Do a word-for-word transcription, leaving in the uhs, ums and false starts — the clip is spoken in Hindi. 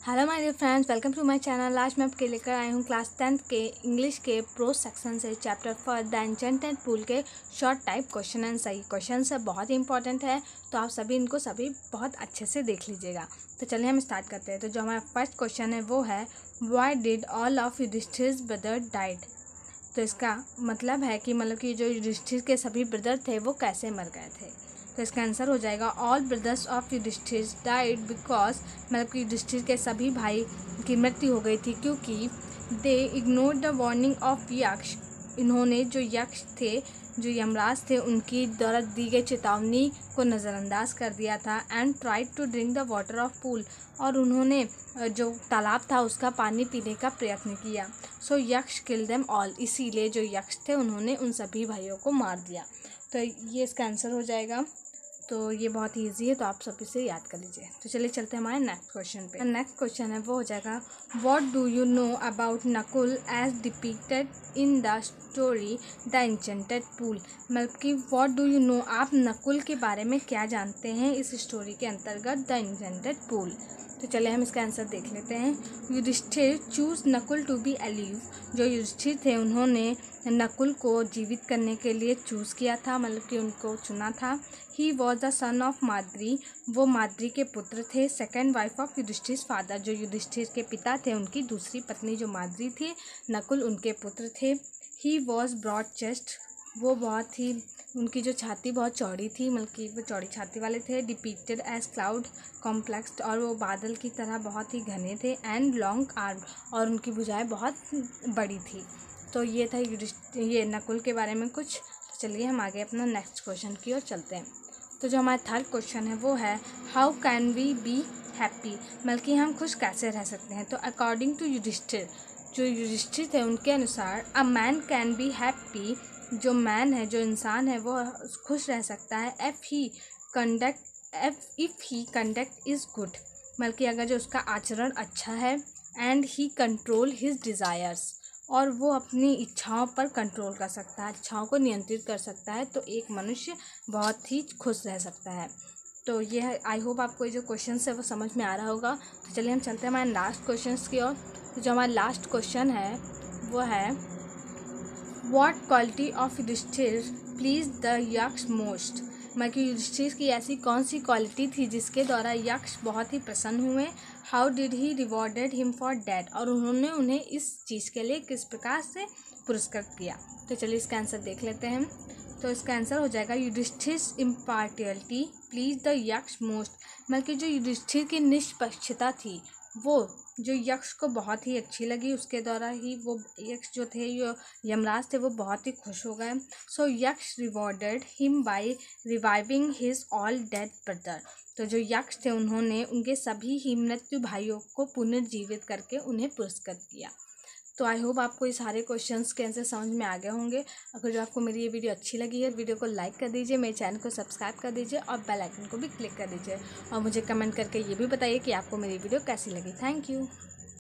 Hello my dear friends, welcome to my channel. आज मैं आपके लेकर आई हूँ क्लास टेंथ के इंग्लिश के प्रोज सेक्शन से chapter four the enchanted pool के शॉर्ट टाइप क्वेश्चन एंड सही क्वेश्चन से बहुत ही इंपॉर्टेंट है, तो आप सभी इनको सभी बहुत अच्छे से देख लीजिएगा। तो चलिए हम स्टार्ट करते हैं। तो जो हमारा फर्स्ट क्वेश्चन है वो है why did all of Yudhishthir's brother died. तो इसका मतलब है कि मतलब कि जो युधिष्ठिर के सभी ब्रदर थे वो कैसे मर गए थे। तो इसका आंसर हो जाएगा all brothers of Yudhishthir died because मतलब कि युधिष्ठिर के सभी भाई की मृत्यु हो गई थी क्योंकि they ignored the warning of Yaksha. इन्होंने जो यक्ष थे, जो यमराज थे, उनकी द्वारा दी गई चेतावनी को नज़रअंदाज कर दिया था। And tried to drink the water of pool, और उन्होंने जो तालाब था उसका पानी पीने का प्रयत्न किया। सो यक्ष किल देम ऑल, इसीलिए जो यक्ष थे उन्होंने उन सभी भाइयों को मार दिया। तो ये इसका आंसर हो जाएगा। तो ये बहुत ही ईजी है, तो आप सब इसे याद कर लीजिए। तो चलिए चलते हैं हमारे नेक्स्ट क्वेश्चन पे। नेक्स्ट क्वेश्चन है वो हो जाएगा what do you know about Nakul as depicted in the story the enchanted pool. मतलब कि व्हाट डू यू नो, आप नकुल के बारे में क्या जानते हैं इस स्टोरी के अंतर्गत द एन्चेंटेड पूल। तो चलिए हम इसका आंसर देख लेते हैं। Yudhishthir choose Nakul to be alive. जो युधिष्ठिर थे उन्होंने नकुल को जीवित करने के लिए चूज़ किया था, मतलब कि उनको चुना था। He was the son of Madri, वो माद्री के पुत्र थे। Second wife of Yudhishthir father, जो युधिष्ठिर के पिता थे उनकी दूसरी पत्नी जो माद्री थी, नकुल उनके पुत्र थे। ही वॉज ब्रॉड चेस्ट, वो बहुत ही उनकी जो छाती बहुत चौड़ी थी, मतलब कि वो चौड़ी छाती वाले थे। डिपिक्टेड एज क्लाउड कॉम्प्लेक्स, और वो बादल की तरह बहुत ही घने थे। एंड लॉन्ग आर्म, और उनकी भुजाएं बहुत बड़ी थी। तो ये था युधिष्ठिर ये नकुल के बारे में कुछ। तो चलिए हम आगे अपना नेक्स्ट क्वेश्चन की ओर चलते हैं। तो जो हमारा थर्ड क्वेश्चन है वो है how can we be happy, मतलब कि हम खुश कैसे रह सकते हैं। तो अकॉर्डिंग टू युधिष्ठिर, जो युधिष्ठिर थे उनके अनुसार a man can be happy, जो मैन है, जो इंसान है, वो खुश रह सकता है if he conduct if if he conduct is good, मतलब कि अगर जो उसका आचरण अच्छा है। And he control his desires, और वो अपनी इच्छाओं पर कंट्रोल कर सकता है, इच्छाओं को नियंत्रित कर सकता है। तो एक मनुष्य बहुत ही खुश रह सकता है। तो ये है, आई होप आपको ये जो क्वेश्चन है वो समझ में आ रहा होगा। तो चलिए हम चलते हैं हमारे लास्ट क्वेश्चन की ओर। तो जो हमारा लास्ट क्वेश्चन है वो है what quality of Yudhishthir please the Yaksha most, मतलब कि युधिष्ठिर की ऐसी कौन सी क्वालिटी थी जिसके द्वारा यक्ष बहुत ही प्रसन्न हुए। How did he rewarded him for that, और उन्होंने उन्हें इस चीज़ के लिए किस प्रकार से पुरस्कृत किया। तो चलिए इसका आंसर देख लेते हैं। तो इसका आंसर हो जाएगा Yudhishthir impartiality please the Yaksha most, मतलब कि जो युधिष्ठिर की निष्पक्षता थी वो जो यक्ष को बहुत ही अच्छी लगी। उसके द्वारा ही वो यक्ष जो थे, जो यमराज थे, वो बहुत ही खुश हो गए। So Yaksha rewarded him by reviving his all dead brother, तो जो यक्ष थे उन्होंने उनके सभी ही मृत्यु भाइयों को पुनर्जीवित करके उन्हें पुरस्कृत किया। तो आई होप आपको ये सारे क्वेश्चंस कैसे समझ में आ गए होंगे। अगर जो आपको मेरी ये वीडियो अच्छी लगी है, वीडियो को लाइक कर दीजिए, मेरे चैनल को सब्सक्राइब कर दीजिए और बेल आइकन को भी क्लिक कर दीजिए। और मुझे कमेंट करके ये भी बताइए कि आपको मेरी वीडियो कैसी लगी। Thank you.